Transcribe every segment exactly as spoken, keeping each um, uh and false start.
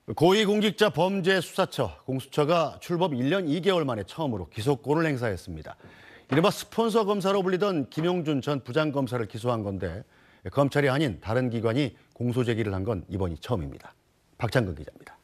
고위공직자 범죄수사처, 공수처가 출범 일 년 이 개월 만에 처음으로 기소권을 행사했습니다. 이른바 스폰서 검사로 불리던 김용준 전 부장검사를 기소한 건데 검찰이 아닌 다른 기관이 공소 제기를 한 건 이번이 처음입니다. 박창근 기자입니다.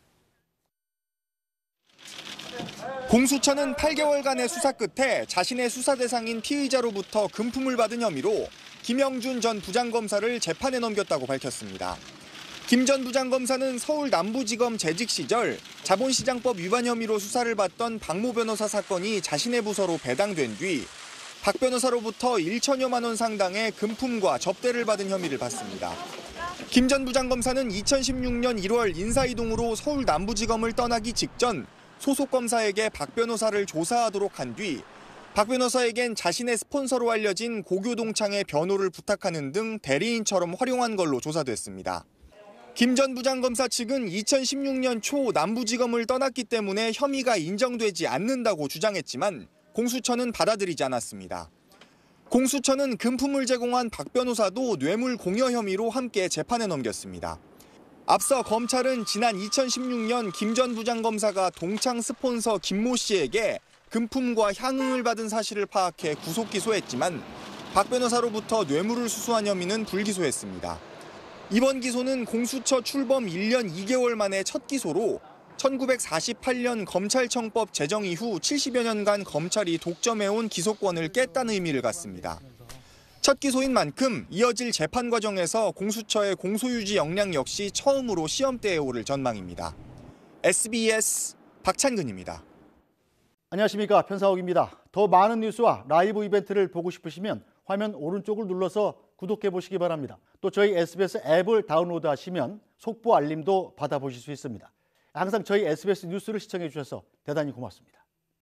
공수처는 팔 개월간의 수사 끝에 자신의 수사 대상인 피의자로부터 금품을 받은 혐의로 김영준 전 부장검사를 재판에 넘겼다고 밝혔습니다. 김 전 부장검사는 서울 남부지검 재직 시절 자본시장법 위반 혐의로 수사를 받던 박모 변호사 사건이 자신의 부서로 배당된 뒤 박 변호사로부터 천여만 원 상당의 금품과 접대를 받은 혐의를 받습니다. 김 전 부장검사는 이천십육 년 일월 인사이동으로 서울 남부지검을 떠나기 직전 소속 검사에게 박 변호사를 조사하도록 한 뒤 박 변호사에겐 자신의 스폰서로 알려진 고교동창의 변호를 부탁하는 등 대리인처럼 활용한 걸로 조사됐습니다. 김 전 부장검사 측은 이천십육 년 초 남부지검을 떠났기 때문에 혐의가 인정되지 않는다고 주장했지만 공수처는 받아들이지 않았습니다. 공수처는 금품을 제공한 박 변호사도 뇌물 공여 혐의로 함께 재판에 넘겼습니다. 앞서 검찰은 지난 이천십육 년 김 전 부장검사가 동창 스폰서 김모 씨에게 금품과 향응을 받은 사실을 파악해 구속 기소했지만 박 변호사로부터 뇌물을 수수한 혐의는 불기소했습니다. 이번 기소는 공수처 출범 일 년 이 개월 만에 첫 기소로 천구백사십팔 년 검찰청법 제정 이후 칠십여 년간 검찰이 독점해온 기소권을 깼다는 의미를 갖습니다. 첫 기소인 만큼 이어질 재판 과정에서 공수처의 공소유지 역량 역시 처음으로 시험대에 오를 전망입니다. 에스비에스 박찬근입니다. 안녕하십니까, 편사옥입니다. 더 많은 뉴스와 라이브 이벤트를 보고 싶으시면 화면 오른쪽을 눌러서 구독해 보시기 바랍니다. 또 저희 에스비에스 앱을 다운로드하시면 속보 알림도 받아보실 수 있습니다. 항상 저희 에스비에스 뉴스를 시청해 주셔서 대단히 고맙습니다.